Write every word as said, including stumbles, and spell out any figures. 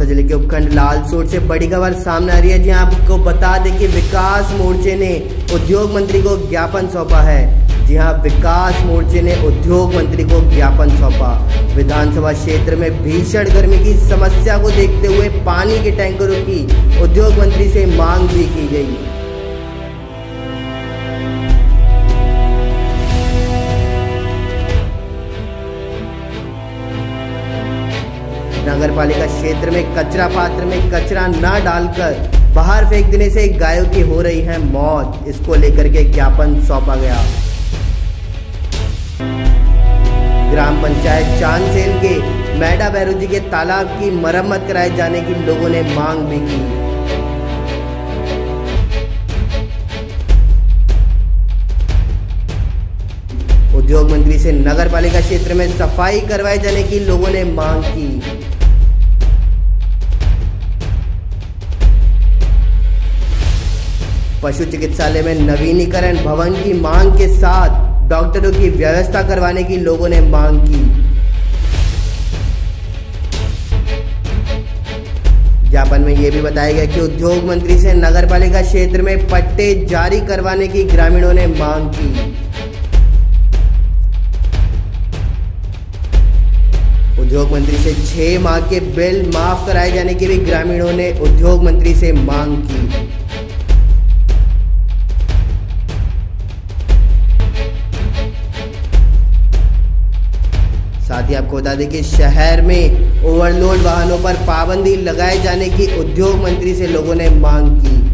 दौसा जिले के उपखंड लालसोट से बड़ी खबर सामने आ रही है, जी आपको बता दें कि विकास मोर्चे ने उद्योग मंत्री को ज्ञापन सौंपा है। जी हां, विकास मोर्चे ने उद्योग मंत्री को ज्ञापन सौंपा। विधानसभा क्षेत्र में भीषण गर्मी की समस्या को देखते हुए पानी के टैंकरों की उद्योग मंत्री से मांग भी की गई। नगर पालिका क्षेत्र में कचरा पात्र में कचरा न डालकर बाहर फेंक देने से गायों की हो रही है मौत। इसको लेकर के ज्ञापन सौंपा गया। ग्राम पंचायत चांदसेल के मैडा बैरोजी के तालाब की मरम्मत कराए जाने की लोगों ने मांग भी की। उद्योग मंत्री से नगर पालिका क्षेत्र में सफाई करवाए जाने की लोगों ने मांग की। पशु चिकित्सालय में नवीनीकरण भवन की मांग के साथ डॉक्टरों की व्यवस्था करवाने की लोगों ने मांग की। ज्ञापन में यह भी बताया गया कि उद्योग मंत्री से नगर पालिका क्षेत्र में पट्टे जारी करवाने की ग्रामीणों ने मांग की। उद्योग मंत्री से छह माह के बिल माफ कराए जाने की भी ग्रामीणों ने उद्योग मंत्री से मांग की। साथ ही आपको बता दें कि शहर में ओवरलोड वाहनों पर पाबंदी लगाए जाने की उद्योग मंत्री से लोगों ने मांग की।